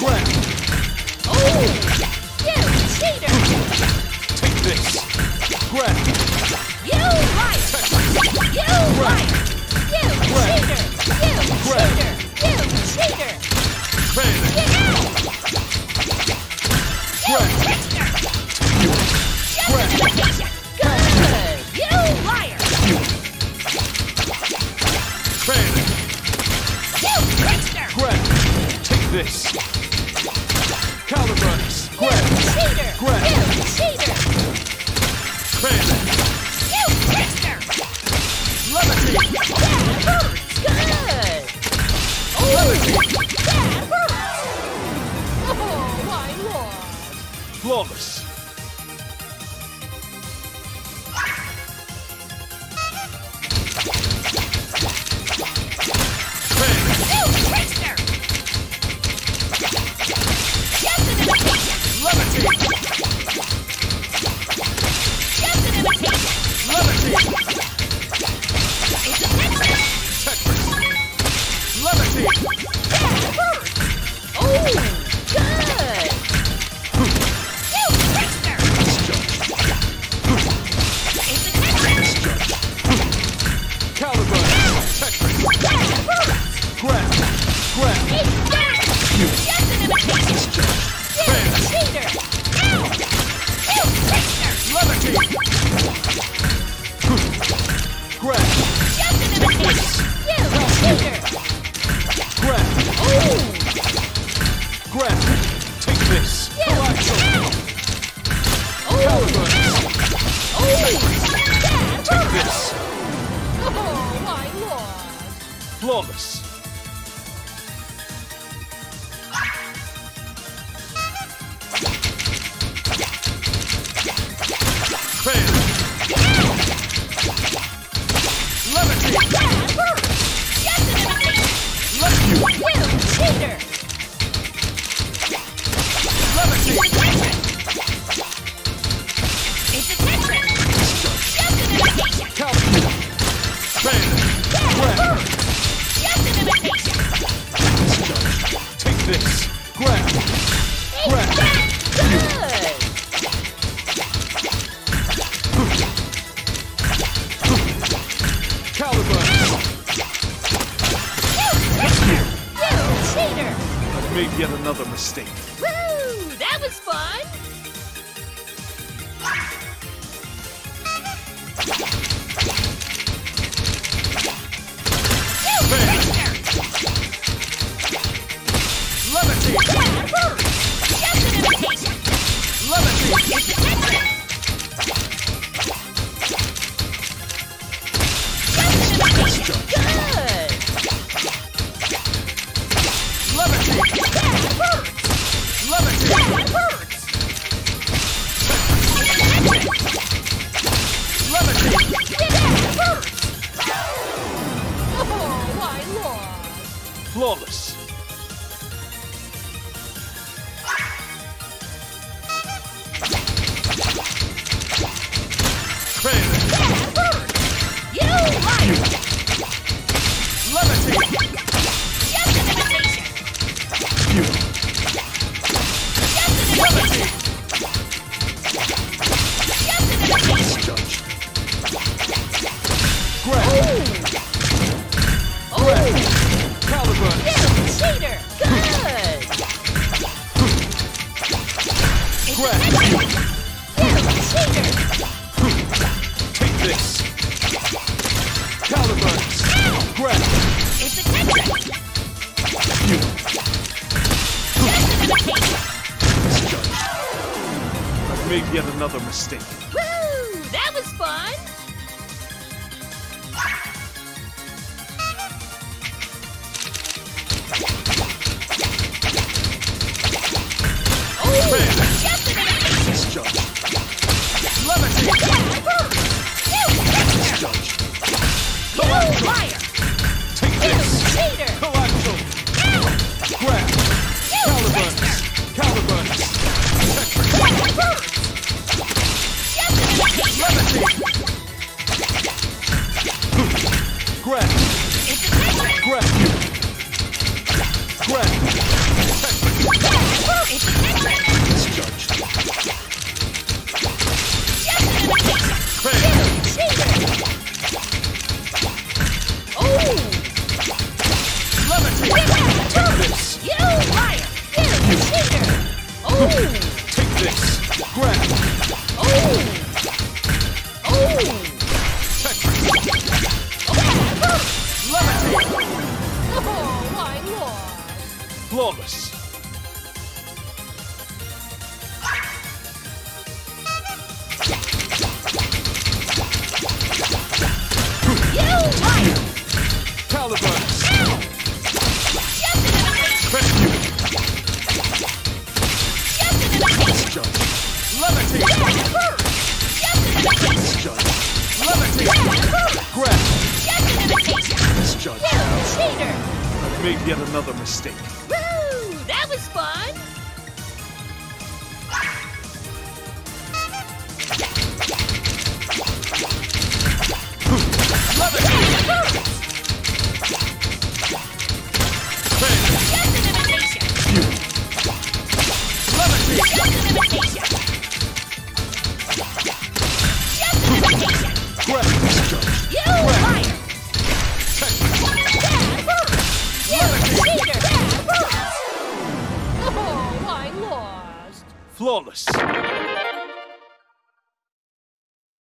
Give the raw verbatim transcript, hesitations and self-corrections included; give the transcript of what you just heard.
Grab. Oh! You cheater! Take this. Grab. You liar! You liar! You cheater! You cheater! You cheater! Panic. Get out! You trickster! You. Grab. Good! You liar! Panic. You trickster! Grab. Take this. Caliburns. You Grab. cheater! Grab. You cheater! Panic. You trickster! Levitate. That hurts! Good! Oh! That hurts! Oh, my lord! Flawless. Panic. You trickster! Just an imitation! Levitate. Just an imitation! Levitate. It's a Tetris! Tetris. Levitate. That hurts! Oh, good! You trickster! It's a Tetris! Caliburn. Tetris. That hurts! Grab. Grab. It's that! You. Just an imitation! You cheater! Ow! You trickster! Levitate. Grab. Just an imitation! You cheater! Grab. Oh! Grab. Take this. You! Coaxial. Ow! Oh! Caliburn. Oh! That Take hurts! this. Oh, my lord! Flawless. Panic. Levitate. That hurts! Just an imitation! Let you. You cheater! Levitate. It's a Tetris! Just an imitation! Calculate. Panic. That Grab. hurts! Just an imitation! Take this. Grab. Ain't Grab. that good? Caliburn. You trickster! You cheater! I've made yet another mistake. Woo! That was fun! You Panic. trickster! Levitate. That hurts! Just an imitation! Levitate. It's a Tetris! Just an imitation! Good! Levitate. That hurts! Levitate. That hurts! It's a Tetris! Levitate. That hurts! Oh, my lord! Flawless. Panic. That hurts! You liar! Levitate. Just an imitation! You. Just an imitation! Just an imitation! Judge. Grab. Oh! Grab. Caliburn. You cheater! Good! It's Grab. a Tetris! You cheater! Take this. Caliburns. Grab. It's a Tetris! You. Just an imitation! Judge. I've made yet another mistake. Woo! That was fun! Oh! Panic. Just an imitation! Judge. Levitate. That hurts! You trickster! Judge. You liar! Take You this. cheater! Coaxial. Ow! Grab. You Caliburns. trickster! Caliburns. Tetris. That hurts! Just an this. Grab. Oh! Oh! Levitate. Oh, I lost. Flawless. You liar! Caliburns. Ow! Rescue. Judge. Levitate. Judge. Levitate. Grab. Judge. You cheater! I've made yet another mistake. Woo! That was fun! Flawless.